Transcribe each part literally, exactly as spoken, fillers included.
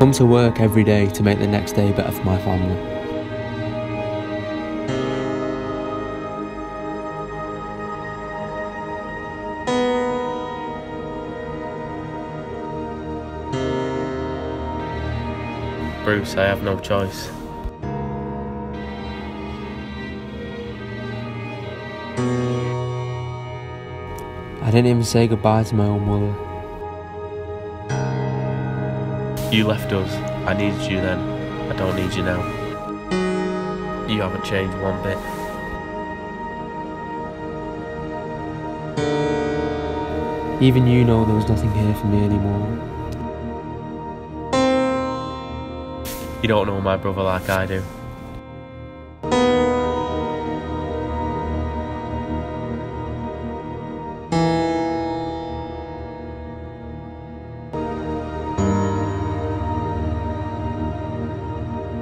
come to work every day to make the next day better for my family. Bruce, I have no choice. I didn't even say goodbye to my own mother. You left us. I needed you then. I don't need you now. You haven't changed one bit. Even you know there was nothing here for me anymore. You don't know my brother like I do.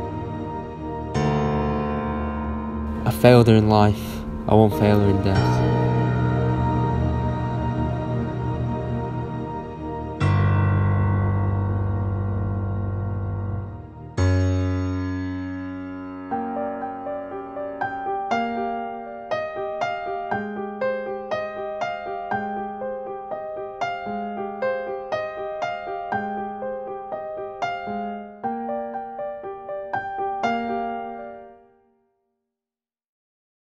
I failed her in life, I won't fail her in death.